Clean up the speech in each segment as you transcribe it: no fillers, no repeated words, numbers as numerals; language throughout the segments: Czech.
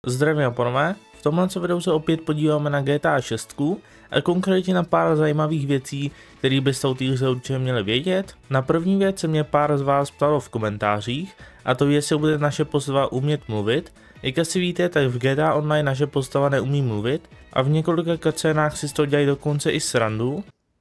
Zdravím a pánové, v tomhle videu se opět podíváme na GTA 6 a konkrétně na pár zajímavých věcí, které byste o té hře určitě měli vědět. Na první věc se mě pár z vás ptalo v komentářích, a to jestli bude naše postava umět mluvit. Jak asi víte, tak v GTA Online naše postava neumí mluvit a v několika cutscénách si z toho dělají dokonce i srandu.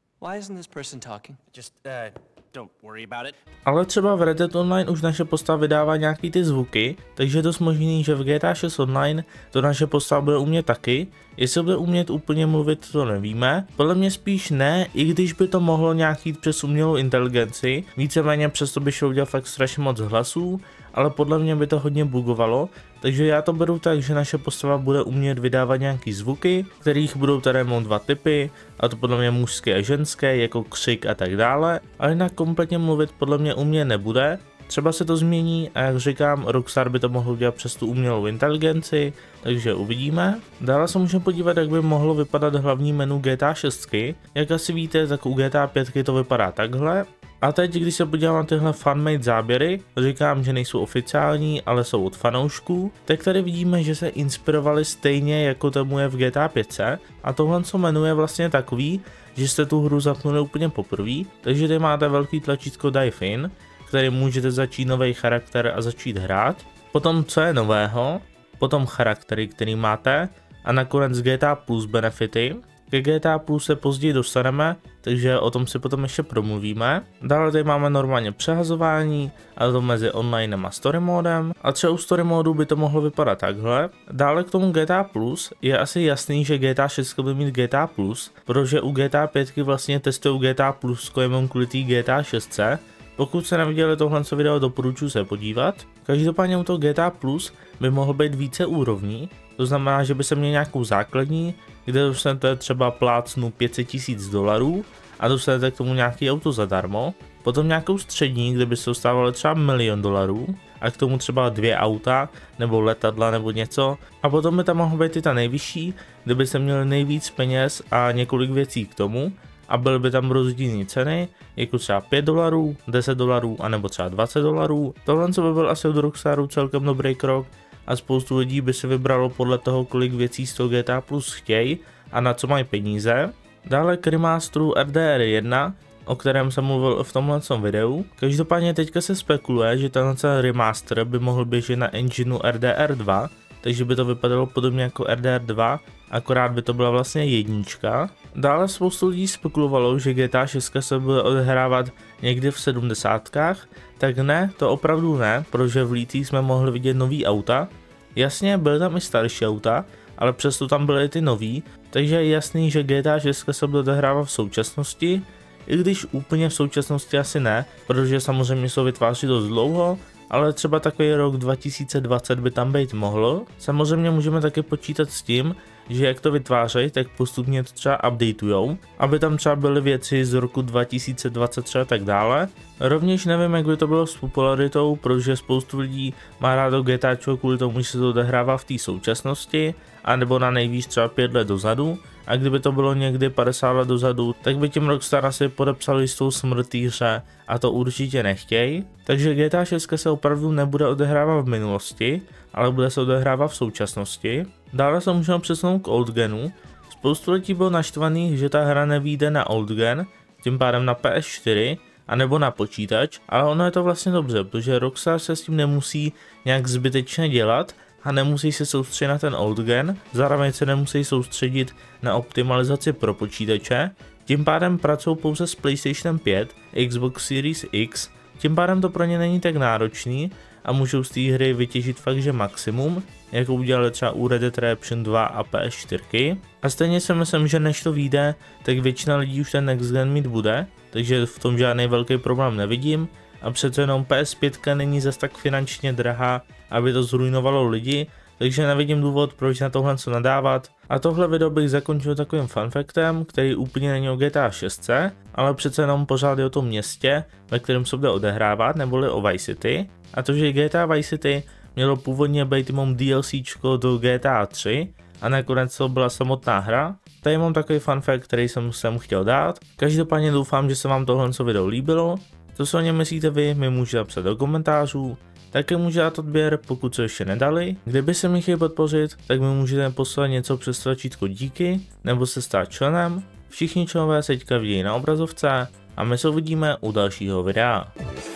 Ale třeba v Red Dead Online už naše postava vydává nějaký ty zvuky, takže je dost možný, že v GTA 6 Online to naše postava bude umět taky. Jestli bude umět úplně mluvit, to nevíme. Podle mě spíš ne, i když by to mohlo nějak jít přes umělou inteligenci. Víceméně přesto by šlo udělat fakt strašně moc hlasů, ale podle mě by to hodně bugovalo. Takže já to beru tak, že naše postava bude umět vydávat nějaký zvuky, kterých budou tady dva typy, a to podle mě mužské a ženské, jako křik a tak dále. Ale jinak kompletně mluvit podle mě umět nebude. Třeba se to změní a jak říkám, Rockstar by to mohl udělat přes tu umělou inteligenci, takže uvidíme. Dále se můžeme podívat, jak by mohlo vypadat hlavní menu GTA 6. Jak asi víte, tak u GTA 5 to vypadá takhle. A teď, když se podívám na tyhle fanmade záběry, říkám, že nejsou oficiální, ale jsou od fanoušků, tak tady vidíme, že se inspirovali stejně, jako tomu je v GTA 5. A tohle co menu je vlastně takový, že jste tu hru zapnuli úplně poprvé, takže tady máte velký tlačítko Dive In, který můžete začít nový charakter a začít hrát. Potom co je nového, potom charaktery, který máte a nakonec GTA Plus benefity. Ke GTA Plus se později dostaneme, takže o tom si potom ještě promluvíme. Dále tady máme normálně přehazování, a to mezi online a story modem. A třeba u story modu by to mohlo vypadat takhle. Dále k tomu GTA Plus je asi jasný, že GTA 6 bude mít GTA Plus, protože u GTA 5 vlastně testují GTA Plus jenom kvůli té GTA 6. Pokud se neviděli tohle video, doporučuji se podívat. Každopádně u toho GTA Plus by mohlo být více úrovní, to znamená, že by se měl nějakou základní, kde dostanete třeba plácnu $500 000 a dostanete k tomu nějaký auto zadarmo. Potom nějakou střední, kde by se dostávalo třeba $1 000 000 a k tomu třeba 2 auta nebo letadla nebo něco. A potom by tam mohlo být i ta nejvyšší, kde by se měli nejvíc peněz a několik věcí k tomu. A byly by tam rozdílné ceny, jako třeba $5, $10 a nebo třeba $20. Tohle by byl asi od Rockstaru celkem dobrý krok a spoustu lidí by se vybralo podle toho, kolik věcí z toho GTA Plus chtějí a na co mají peníze. Dále k remasteru RDR 1, o kterém jsem mluvil v tomhle videu. Každopádně teďka se spekuluje, že tenhle remaster by mohl běžet na engineu RDR 2, takže by to vypadalo podobně jako RDR 2, akorát by to byla vlastně jednička. Dále spoustu lidí spekulovalo, že GTA 6 se bude odehrávat někdy v 70kách, tak ne, to opravdu ne, protože v Lítí jsme mohli vidět nový auta. Jasně, byly tam i starší auta, ale přesto tam byly ty nový, takže je jasný, že GTA 6 se bude odehrávat v současnosti, i když úplně v současnosti asi ne, protože samozřejmě se vytváří dost dlouho, ale třeba takový rok 2020 by tam být mohlo. Samozřejmě můžeme taky počítat s tím, že jak to vytvářejí, tak postupně to třeba updateujou, aby tam třeba byly věci z roku 2023 a tak dále. Rovněž nevím, jak by to bylo s popularitou, protože spoustu lidí má rádo GTAčko kvůli tomu, že se to odehrává v té současnosti, anebo na nejvíc třeba 5 let dozadu. A kdyby to bylo někdy 50 let dozadu, tak by tím Rockstar asi podepsali s tou smrtí hře a to určitě nechtějí. Takže GTA 6 se opravdu nebude odehrávat v minulosti, ale bude se odehrávat v současnosti. Dále se můžeme přesunout k Old Genu. Spoustu lidí bylo naštvaných, že ta hra nevyjde na Old Gen, tím pádem na PS4, anebo na počítač, ale ono je to vlastně dobře, protože Rockstar se s tím nemusí nějak zbytečně dělat, a nemusí se soustředit na ten old gen, zároveň se nemusí soustředit na optimalizaci pro počítače, tím pádem pracují pouze s PlayStation 5, Xbox Series X, tím pádem to pro ně není tak náročný a můžou z té hry vytěžit fakt, že maximum, jako udělali třeba u Red Dead Redemption 2 a PS4. A stejně si myslím, že než to vyjde, tak většina lidí už ten next gen mít bude, takže v tom žádný velký problém nevidím. A přece jenom PS5 není zas tak finančně drahá, aby to zrujnovalo lidi, takže nevidím důvod, proč na tohle co nadávat. A tohle video bych zakončil takovým funfactem, který úplně není o GTA 6, ale přece jenom pořád je o tom městě, ve kterém se bude odehrávat, neboli o Vice City. A to, že GTA Vice City mělo původně být jenom DLCčko do GTA 3 a nakonec to byla samotná hra. Tady mám takový funfact, který jsem sem chtěl dát. Každopádně doufám, že se vám tohle video líbilo. Co si o něm myslíte vy, mi můžete napsat do komentářů. také může dát odběr, pokud co ještě nedali. Kdyby se mi chtěli podpořit, tak mi můžete poslat něco přes tlačítko díky, nebo se stát členem. Všichni členové se teďka vidějí na obrazovce a my se uvidíme u dalšího videa.